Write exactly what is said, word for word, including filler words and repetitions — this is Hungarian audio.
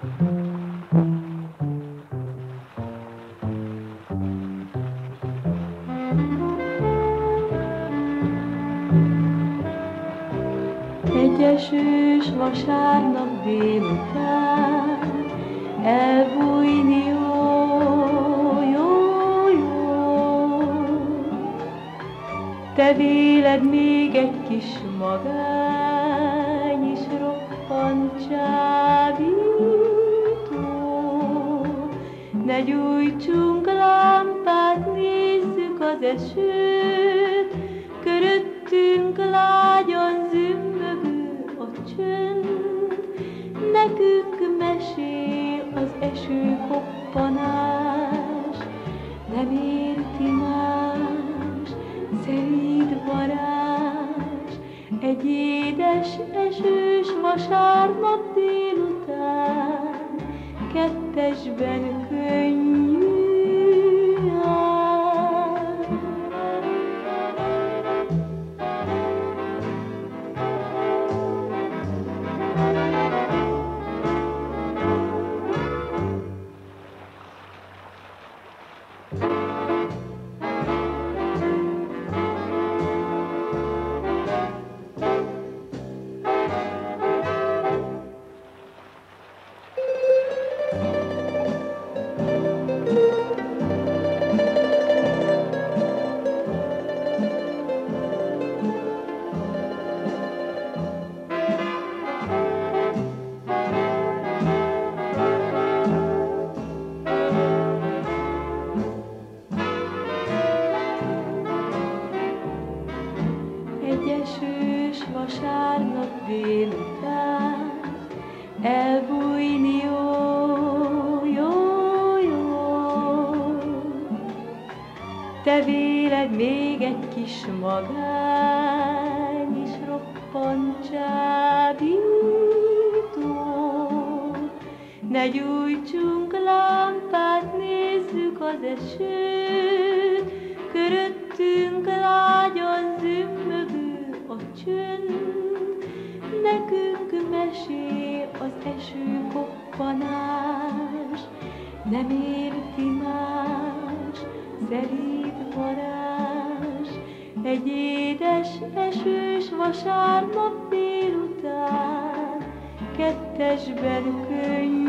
Egy esős vasárnap délután elbújni jó, jó, jó. Te véled még egy kis magány is roppant csábító. Ne gyújtsunk lámpát, nézzük az esőt, köröttünk lágyan zümmögő a csönd. Nekünk mesél az eső koppanás, nem érti más, szelíd varázs. Egy édes, esős vasárnap délután, kettesben könnyű ár. Egy esős vasárnap délután elbújni jó, jó, jó. Te véled még egy kis magány is roppant csábító. Ne gyújtsunk lámpát, nézzük az esőt, köröttünk lágyan zümmögő a csönd. Nekünk mesél az eső koppanás, nem érti más, szelíd varázs. Egy édes, esős vasárnap délután, kettesben könnyű